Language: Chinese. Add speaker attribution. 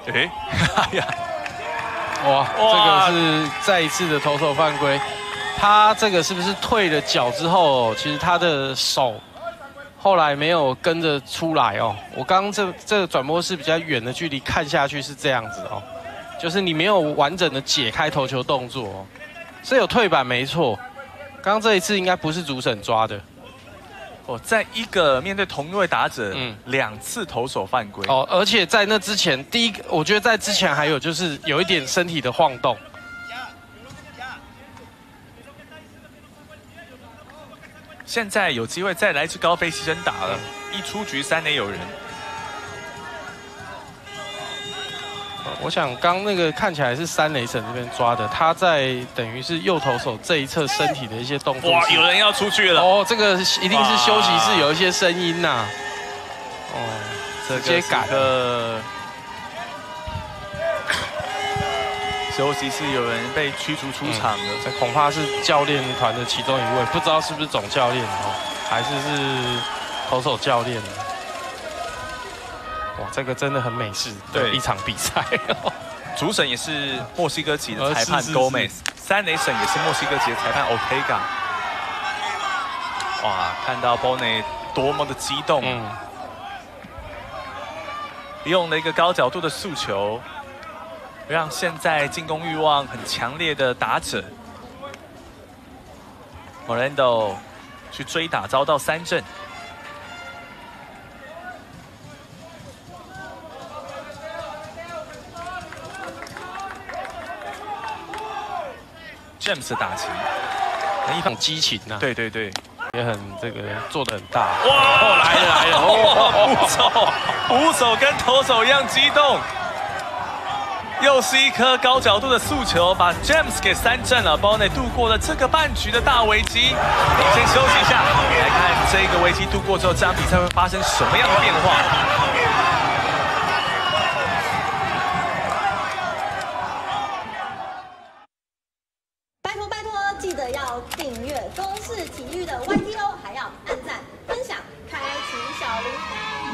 Speaker 1: 哎，哎呀，
Speaker 2: 哇，这个是再一次的投手犯规。他这个是不是退了脚之后，其实他的手后来没有跟着出来哦？我刚刚这个转播是比较远的距离看下去是这样子哦，就是你没有完整的解开投球动作哦，是有退板没错。刚刚这一次应该不是主审抓的。
Speaker 1: 哦，在一个面对同一位打者，2次投手犯规
Speaker 2: 哦，而且在那之前，第一个我觉得在之前还有就是有一点身体的晃动。
Speaker 1: 现在有机会再来一支高飞牺牲打了，一出局3垒有人。
Speaker 2: 我想刚那个看起来是3垒审这边抓的，他在等于是右投手这一侧身体的一些动作。
Speaker 1: 哇，有人要出去了！
Speaker 2: 哦，这个一定是休息室有一些声音呐。哦，直接改
Speaker 1: 了。休息室有人被驱逐出场了，
Speaker 2: 这恐怕是教练团的其中一位，不知道是不是总教练哦，还是投手教练呢？哇，这个真的很美式的一场比赛哦。
Speaker 1: 主审也是墨西哥籍的裁判 Gomez，3垒审也是墨西哥籍的裁判 Ortega。哇，看到 Bonet 多么的激动，用了一个高角度的速球，让现在进攻欲望很强烈的打者 Morendo 去追打，遭到3振。James 的打击，
Speaker 2: 一种激情呐。
Speaker 1: 对对对，
Speaker 2: 也很这个做得很大。
Speaker 1: 哇，来了！哇，捕手跟投手一样激动，又是一颗高角度的速球，把 James 给3振了。Bonet 度过了这个半局的大危机。先休息一下，来看这个危机度过之后，这场比赛会发生什么样的变化？
Speaker 3: 记得要订阅公视体育的 YT 哦，还要按赞、分享、开启小铃铛。